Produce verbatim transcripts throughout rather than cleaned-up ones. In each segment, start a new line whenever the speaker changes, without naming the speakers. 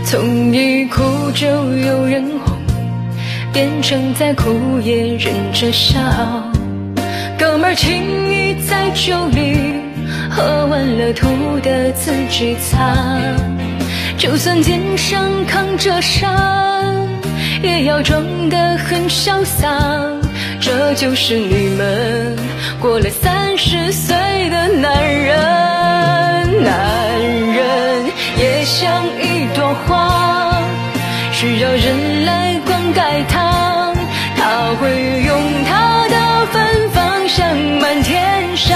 从一哭就有人哄，变成在哭也忍着笑。哥们儿情谊在酒里，喝完了吐的自己擦。就算肩上扛着伤，也要装得很潇洒。这就是你们过了三十岁的男人。男人也像一朵花，需要人来灌溉它，他会用他的芬芳向满天下。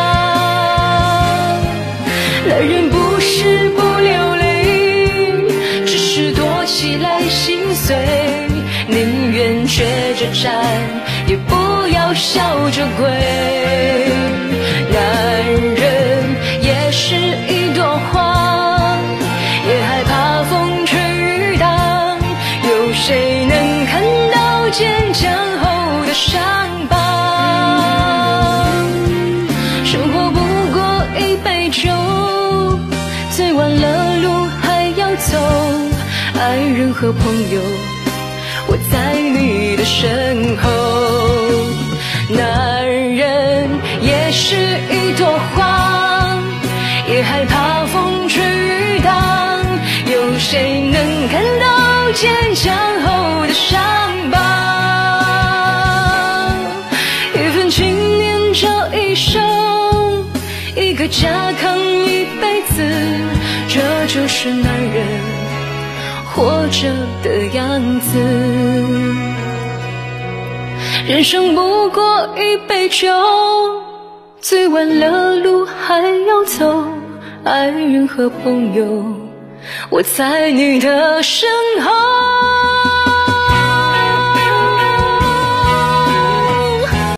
男人不是不流泪，只是躲起来心碎，宁愿缺着站，也不要笑着跪。男人也是一朵花，也害怕风吹雨打，有谁能看到坚强后的伤疤？生活不过一杯酒，醉完了路还要走，爱人和朋友我在你的身后。男人也是一朵花，也害怕风吹雨打，有谁能看到坚强后的伤疤？一份情念这一生，一个家扛一辈子，这就是男人活着的样子。人生不过一杯酒，醉完了路还要走，爱人和朋友我在你的身后。